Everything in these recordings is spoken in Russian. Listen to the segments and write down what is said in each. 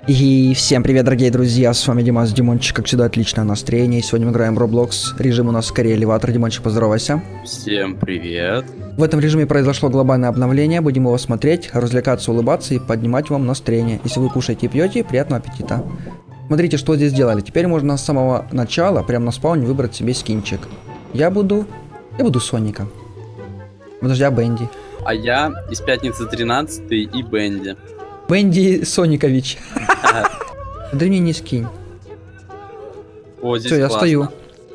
И всем привет, дорогие друзья, с вами Димас, Димончик, как всегда, отличное настроение. Сегодня мы играем в Roblox, режим у нас скорее элеватор. Димончик, поздоровайся. Всем привет. В этом режиме произошло глобальное обновление, будем его смотреть, развлекаться, улыбаться и поднимать вам настроение. Если вы кушаете и пьете, приятного аппетита. Смотрите, что здесь сделали. Теперь можно с самого начала, прямо на спауне, выбрать себе скинчик. Я буду Соника. Подожди, а Бенди? А я из пятницы 13 и Бенди. Бенди Соникович. Смотри, мне не скинь. О, здесь все, я классно. стою.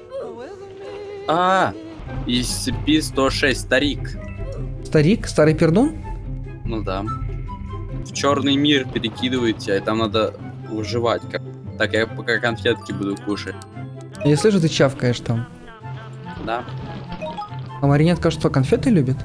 Из цепи 106, старик. Старик? Старый пердун? Ну да. В черный мир перекидываете, и там надо выживать. Так, я пока конфетки буду кушать. Я слышу, ты чавкаешь там. Да. А маринетка что, конфеты любит?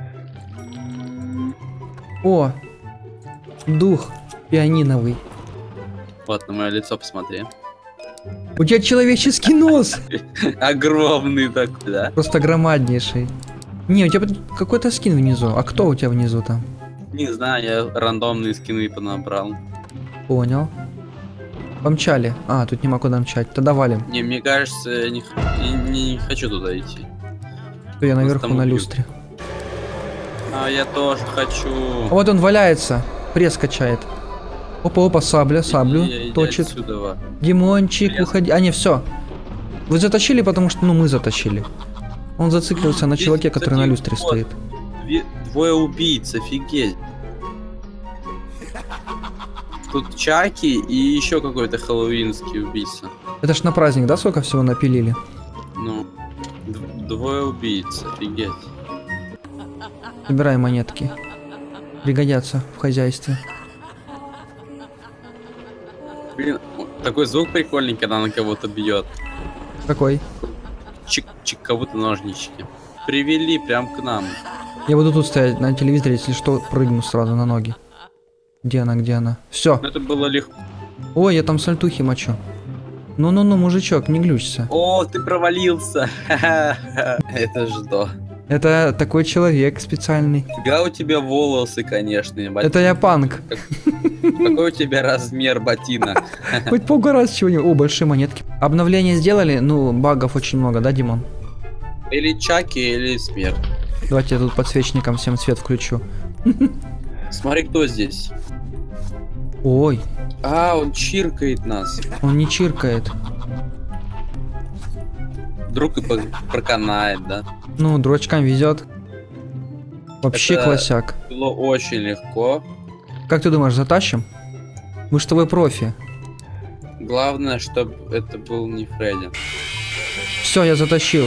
О! Дух пианиновый. Вот на мое лицо посмотри. У тебя человеческий нос! Огромный такой, да? Просто громаднейший. Не, у тебя какой-то скин внизу. А кто у тебя внизу там? Не знаю, я рандомные скины понабрал. Понял. Помчали. А, тут нема куда мчать. Тогда валим. Не, мне кажется, я не хочу туда идти. То я наверху там на убьют. люстре. А я тоже хочу. Вот он валяется. Пресс качает. Опа, саблю Иди точит. отсюда. Димончик, Пресс. уходи. А, не, все. Вы затащили, потому что, мы затащили. Он зациклился на Здесь, чуваке, который кстати, на люстре вот. стоит. Двое убийц, офигеть. Тут Чаки и еще какой-то хэллоуинский убийца. Это ж на праздник, да, сколько всего напилили? Ну, двое убийц, офигеть. Собирай монетки. Пригодятся в хозяйстве. Блин, такой звук прикольный, когда на кого-то бьет. Какой? Чик-чик, как будто ножнички. Привели прям к нам. Я буду тут стоять на телевизоре, если что, прыгну сразу на ноги. Где она? Все. Но это было легко. Ой, я там сальтухи мочу. Ну-ну-ну, мужичок, не глючься. О, ты провалился. Это что? Это такой человек специальный. Фига у тебя волосы, конечно. Это я панк. Какой у тебя размер ботинок? Хоть поугарать чего-нибудь. О, большие монетки. Обновление сделали? Ну, багов очень много, да, Димон? Или Чаки, или смерть. Давайте я тут подсвечником всем свет включу. Смотри, кто здесь. Ой, Он чиркает нас. он не чиркает. Вдруг и проканает, да? Ну, дурачкам везет. Вообще Это классяк. было очень легко. Как ты думаешь, затащим? Мы ж с тобой профи. Главное, чтобы это был не Фредди. Все, я затащил.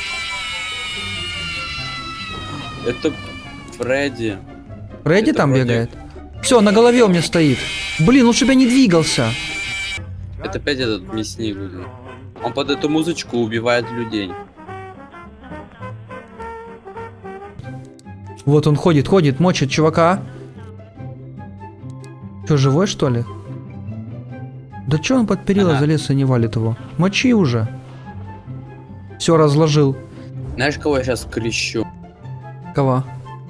Это Фредди. Фредди Это там вроде- бегает? Все, на голове у меня стоит. Блин, лучше бы я не двигался. Это опять этот мясник. Блин. Он под эту музычку убивает людей. Вот он ходит, мочит чувака. Че, живой что ли? Да че он под перила Ага. залез и не валит его? Мочи уже. Все, разложил. Знаешь, кого я сейчас крещу? Кого?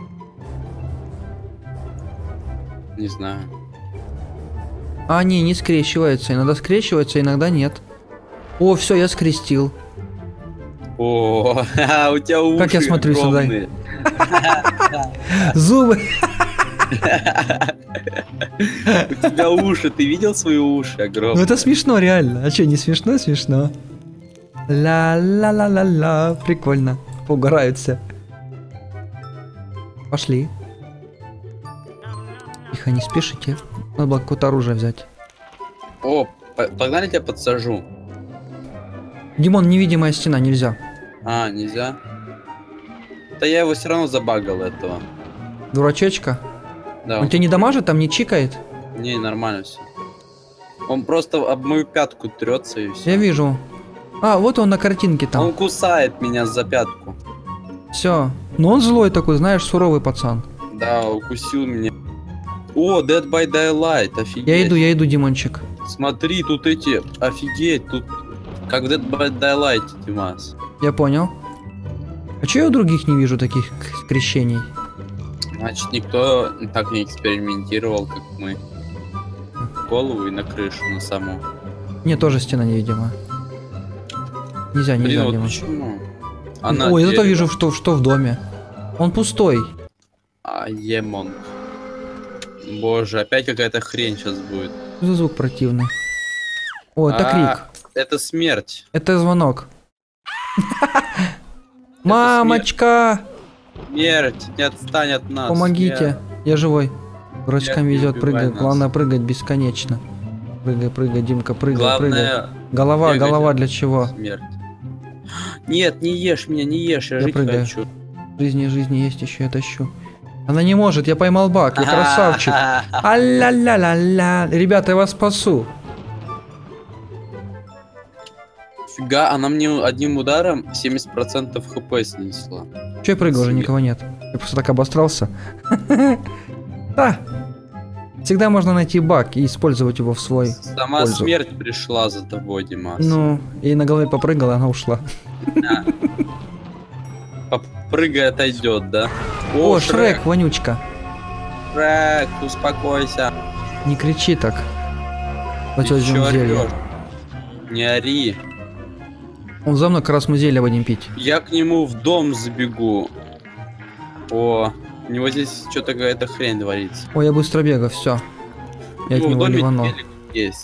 Не знаю. А, не скрещивается. Иногда скрещивается, иногда нет. О, все, я скрестил. О, у тебя уши Как я смотрю сюда? огромные. Зубы. У тебя уши, ты видел свои уши Ну огромные? это смешно, реально. А что, не смешно? Смешно. Ла-ла-ла-ла-ла. Прикольно. Поугараются. Пошли. Тихо, не спешите. Надо было какое-то оружие взять. О, погнали, тебя подсажу. Димон, невидимая стена, нельзя. Нельзя? Да я его все равно забагал этого. Дурачечка. Да, Он тебя не дамажит, там не чикает? не, нормально все. Он просто об мою пятку трется и все. Я вижу. А, вот он на картинке Он там. кусает меня за пятку. Все. Но он злой такой, знаешь, суровый пацан. Да, укусил меня. О, Dead by Daylight, офигеть. Я иду, Димончик. Смотри, тут эти, офигеть, тут как в Dead by Daylight, Димас. Я понял. А че я у других не вижу таких скрещений? Значит, никто так не экспериментировал, как мы. голову и на крышу, на саму. Не, тоже стена невидимая. Нельзя, Блин, нельзя, вот Дима. почему? Ой, я зато вижу, что в доме. Он пустой. Емон. Боже, опять какая-то хрень сейчас будет. Что за звук противный? О, это крик. Это смерть. Это звонок. Мамочка! Смерть, не отстань от нас. Помогите. Смерть. Я живой. Врачкам Нет, везет, не прыгай. убивай нас. Главное прыгать бесконечно. Прыгай, прыгай, Димка, прыгай, прыгай. Главное, Голова, бегать. голова для чего? смерть. Нет, не ешь меня, не ешь, я жить прыгаю. хочу. В жизни есть еще, я тащу. Она не может, я поймал баг, я красавчик. А-ля-ля-ля-ля. Ребята, я вас спасу. Фига, она мне одним ударом 70% хп снесла. Че я прыгал, уже никого нет. Я просто так обосрался. Да. Всегда можно найти баг и использовать его в свой. Сама пользу. смерть пришла за тобой, Димас. Ну, и на голове попрыгала, она ушла. Попрыгай, отойдет, да? О, Шрек, вонючка. Шрек, успокойся. Не кричи так. Ты Потёзим чё зелье. орёшь? Не ори. Он за мной, как раз мы зелье будем пить. Я к нему в дом забегу. О, у него здесь что-то какая-то хрень творится. Ой, я быстро бегаю, все. Я от Ну, в него доме ливанул. телек есть.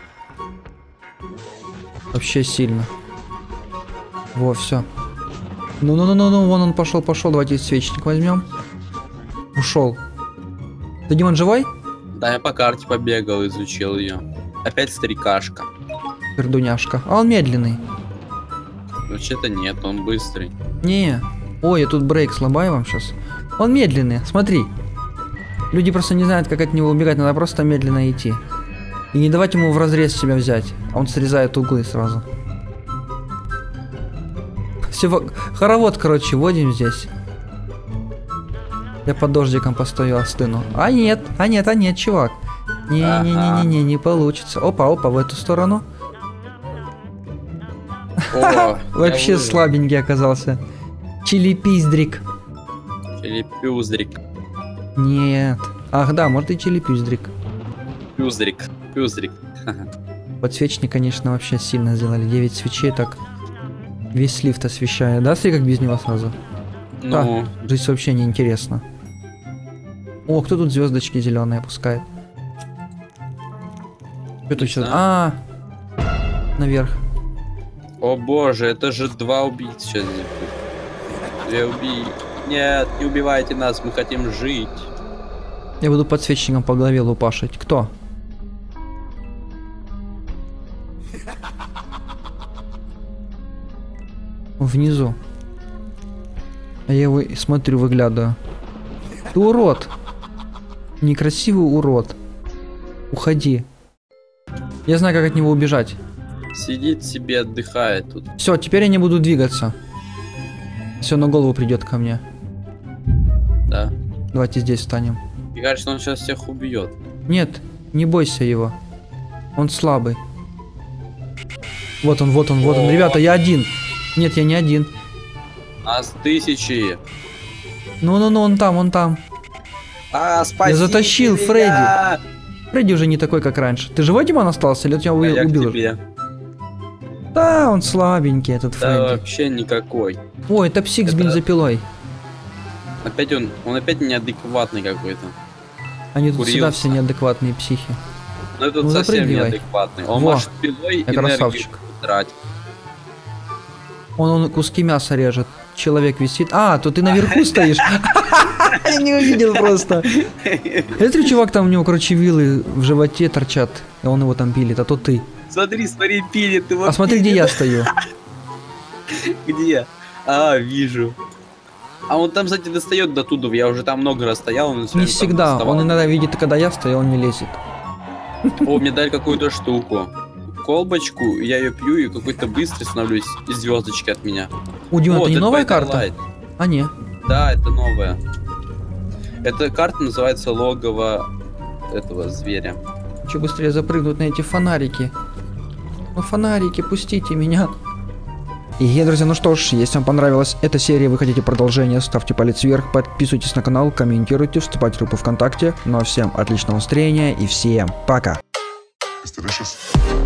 Вообще сильно. Во, все. Ну, вон он пошел, давайте свечник возьмем. Ушел. Ты, Димон, живой? Да, я по карте побегал, изучил ее. Опять старикашка. Пердуняшка. А он медленный. Вообще-то нет, он быстрый. Не. Ой, я тут брейк слабаю вам сейчас. Он медленный, смотри. Люди просто не знают, как от него убегать, надо просто медленно идти. И не давать ему в разрез себя взять. А он срезает углы сразу. Все, хоровод, короче, водим здесь. Я под дождиком постою, остыну. А нет, чувак. Не-не-не-не, не получится. Опа, в эту сторону. О, Вообще слабенький оказался. Чили-пиздрик. Или пюздрик. Нет. Ах да, может и чили-пиздрик. Пюздрик. Подсвечник, конечно, вообще сильно сделали. 9 свечей так. Весь лифт освещает. Да, смотри, как без него сразу. Ну, Да, жизнь вообще не интересна. О, кто тут звездочки зеленые пускает? Что тут сейчас? знаю. Наверх. о боже, это же 2 убийцы сейчас здесь будет. 2 убийцы. Нет, не убивайте нас, мы хотим жить. Я буду подсвечником по голове лупашить. Кто? Внизу. А я его смотрю, выглядываю. Ты урод. Некрасивый урод. Уходи. Я знаю, как от него убежать. Сидит себе, отдыхает тут. Все, теперь я не буду двигаться. Все, на голову придет ко мне. Да. Давайте здесь встанем. Мне кажется, он сейчас всех убьет. Нет, не бойся его. Он слабый. Вот он. Ребята, я один. Нет, я не один. Нас тысячи. Ну, он там. Спасибо. Я затащил Фредди. Фредди уже не такой, как раньше. Ты живой, Димон, остался? Или я тебя Я к убил? тебе. Да, он слабенький, этот Да Фредди. вообще никакой. Ой, это псих с Это- бензопилой. Опять он опять неадекватный какой-то. Они тут всегда курился. все неадекватные психи. Но этот Ну, совсем запрыгивай. неадекватный. Он Во, машет пилой, я энергию красавчик. тратит. Он куски мяса режет. Человек висит. А, то ты наверху стоишь. Я не увидел просто. Я смотрю, чувак, там у него, короче, вилы в животе торчат. И он его там пилит, а то ты. Смотри, пилит его. А смотри, где я стою. Где? Вижу. А он там, кстати, достает до туда. Я уже там много раз стоял. Он всё Не время там всегда. доставал. Он иногда видит, когда я стою, он не лезет. О, мне дали какую-то штуку. Колбочку, я ее пью и какой-то быстрый становлюсь, и звездочки от меня. У Димона, это не это новая Better карта? Light. А, не. Да, это новая. Эта карта называется логово этого зверя. Хочу быстрее запрыгнуть на эти фонарики. Ну, фонарики, пустите меня. И, друзья, ну что ж, если вам понравилась эта серия, вы хотите продолжение, ставьте палец вверх, подписывайтесь на канал, комментируйте, вступайте в группу ВКонтакте. Ну а всем отличного настроения и всем пока! Delicious.